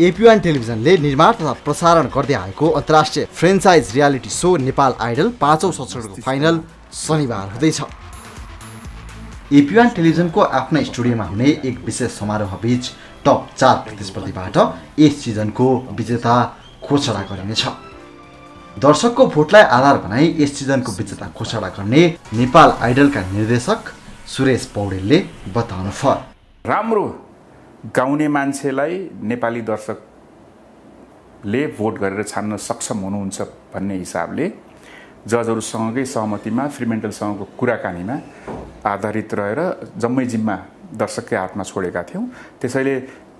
AP1 टेलिभिजनले निर्माण तथा प्रसारण गर्दै आएको अन्तर्राष्ट्रिय franchise reality show Nepal idol 5औं संस्करणको फाइनल शनिबार हुँदैछ। AP1 टेलिभिजनको आफ्नै स्टुडियोमा हुने एक विशेष समारोह बीच टप 4 प्रतिस्पर्धीबाट यस सिजनको विजेता घोषणा गरिनेछ। दर्शकको भोटलाई आधार बनाई यस सिजनको विजेता घोषणा गर्ने नेपाल आइडलका निर्देशक सुरेश पौडेलले बताउनु भयो। राम्रो गाउने मान्छेलाई नेपाली दर्शकले भोट गरेर छान्न सक्षम हुनुहुन्छ भन्ने हिसाबले जजहरूसँगै सहमतिमा फ्रीमेन्टलसँगको कुराकानीमा आधारित रहेर जम्मै जिम्मा दर्शककै हातमा छोडेका थियौँ। त्यसैले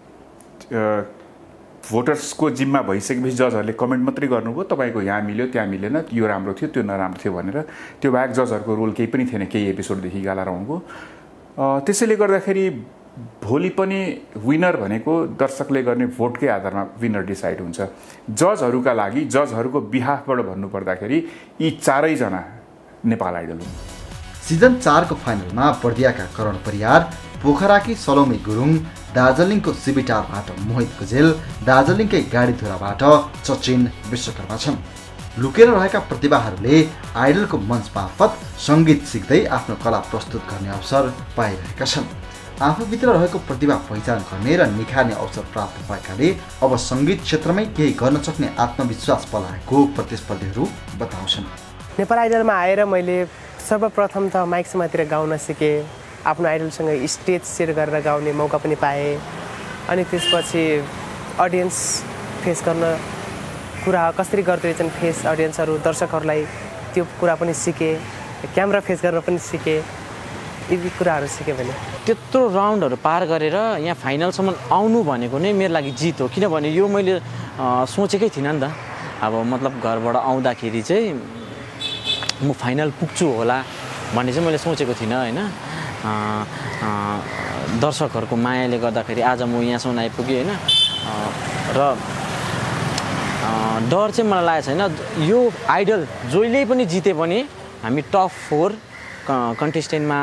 भोटर्सको जिम्मा भइसकेपछि जजहरूले कमेन्ट मात्रै गर्नुभयो, तपाईँको यहाँ मिल्यो त्यहाँ मिलेन, यो राम्रो थियो त्यो नराम्रो थियो भनेर। त्यो बाहेक जजहरूको रोल केही पनि थिएन केही एपिसोडदेखि गाला राउन्डको। त्यसैले गर्दाखेरि भोलि पनि विनर भनेको दर्शकले गर्ने भोटकै आधारमा विनर डिसाइड हुन्छ। जजहरूका लागि जजहरूको बिहाफबाट भन्नुपर्दाखेरि यी चारैजना नेपाल आइडल हुन्। सिजन 4 को फाइनलमा बर्दियाका करण परियार, पोखराकी सलोमी गुरुङ, दार्जिलिङको सिबिटारबाट मोहित गुजेल, दार्जिलिङकै गाडीधुराबाट सचिन विश्वकर्मा छन्। लुकेर रहेका प्रतिभाहरूले आइडलको मञ्च मार्फत सङ्गीत सिक्दै आफ्नो कला प्रस्तुत गर्ने अवसर पाइरहेका छन्। आफूभित्र रहेको प्रतिभा पहिचान गर्ने र निखार्ने अवसर प्राप्त भएकाले अब सङ्गीत क्षेत्रमै केही गर्न सक्ने आत्मविश्वास पलाएको प्रतिस्पर्धीहरू बताउँछन्। नेपाल आइडलमा आएर मैले सर्वप्रथम त माइक समातेर गाउन सिकेँ, आफ्नो आइडलसँग स्टेज सेयर गरेर गाउने मौका पनि पाएँ। अनि त्यसपछि अडियन्स फेस गर्न कुरा कसरी गर्दो रहेछन् फेस अडियन्सहरू दर्शकहरूलाई त्यो कुरा पनि सिकेँ, क्यामेरा फेस गर्न पनि सिकेँ। यी कुराहरू सिकेँ भने त्यत्रो राउन्डहरू पार गरेर यहाँ फाइनलसम्म आउनु भनेको नै मेरो लागि जित हो। किनभने यो मैले सोचेकै थिइनँ नि त। अब मतलब घरबाट आउँदाखेरि चाहिँ म फाइनल पुग्छु होला भन्ने चाहिँ मैले सोचेको थिइनँ होइन। दर्शकहरूको मायाले गर्दाखेरि आज म यहाँसम्म आइपुगेँ होइन। र डर चाहिँ मलाई लागेको छैन। यो आइडल जहिले पनि जिते पनि हामी टप 4 कन्टेस्टेन्टमा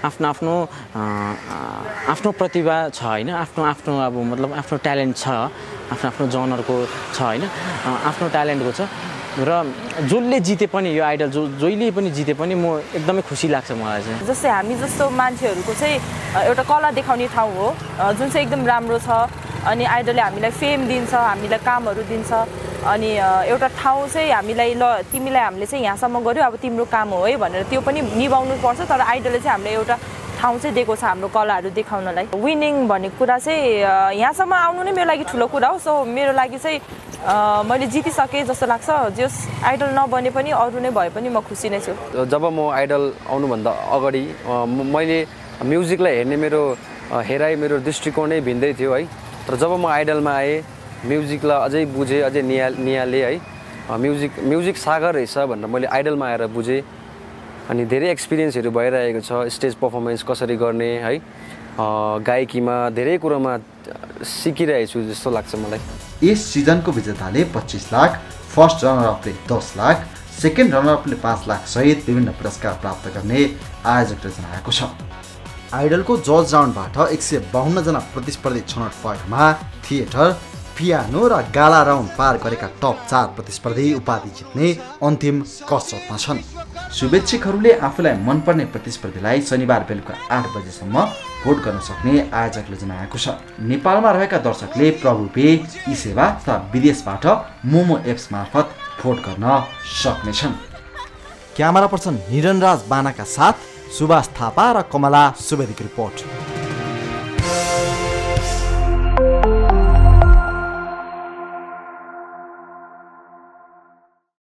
आफ्नो प्रतिभा छ होइन, आफ्नो अब मतलब आफ्नो ट्यालेन्ट छ, आफ्नो जनरको छ होइन, आफ्नो ट्यालेन्टको छ। र जसले जिते पनि यो आइडल जहिले पनि जिते पनि म एकदमै खुसी लाग्छ मलाई चाहिँ। जस्तै हामी जस्तो मान्छेहरूको चाहिँ एउटा कला देखाउने ठाउँ हो जुन चाहिँ एकदम राम्रो छ। अनि आइडलले हामीलाई फेम दिन्छ, हामीलाई कामहरू दिन्छ। अनि एउटा ठाउँ चाहिँ हामीलाई ल तिमीलाई हामीले चाहिँ यहाँसम्म गर्यो, अब तिम्रो काम हो है भनेर त्यो पनि निभाउनु पर्छ। तर आइडलले चाहिँ हामीलाई एउटा ठाउँ चाहिँ दिएको छ हाम्रो कलाहरू देखाउनलाई। विनिङ भन्ने कुरा चाहिँ यहाँसम्म आउनु नै मेरो लागि ठुलो कुरा हो। सो मेरो लागि चाहिँ मैले जितिसकेँ जस्तो लाग्छ। जस आइडल नबने पनि अरू नै भए पनि म खुसी नै छु। जब म आइडल आउनुभन्दा अगाडि मैले म्युजिकलाई हेर्ने मेरो हेराइ मेरो दृष्टिकोणै भिन्दै थियो है। तर जब म आइडलमा आएँ म्युजिकलाई अझै बुझेँ, अझै निहालेँ है। म्युजिक सागर रहेछ भनेर मैले आइडलमा आएर बुझेँ। अनि धेरै एक्सपिरियन्सहरू भइरहेको छ, स्टेज पर्फर्मेन्स कसरी गर्ने है, गायकीमा धेरै कुरोमा सिकिरहेको छु जस्तो लाग्छ मलाई। यस सिजनको विजेताले 25 लाख, फर्स्ट रनरअपले 10 लाख, सेकेन्ड रनरअपले 5 लाख सहित विभिन्न पुरस्कार प्राप्त गर्ने आयोजकले जनाएको छ। आइडलको जज राउन्डबाट 152 जना प्रतिस्पर्धी छनौट भएकामा थिएटर, पियानो र गाला राउन्ड पार गरेका टप 4 प्रतिस्पर्धी उपाधि जित्ने अन्तिम कसरतमा छन्। शुभेच्छुकहरूले आफूलाई मनपर्ने प्रतिस्पर्धीलाई शनिबार बेलुका 8 बजेसम्म भोट गर्न सक्ने आयोजकले जनाएको छ। नेपालमा रहेका दर्शकले प्रभु पे, ई सेवा तथा विदेशबाट मोमो एप्स मार्फत भोट गर्न सक्नेछन्। क्यामेरा पर्सन निरनराज बानाका साथ सुभाष थापा र कमला सुवेदीको रिपोर्ट।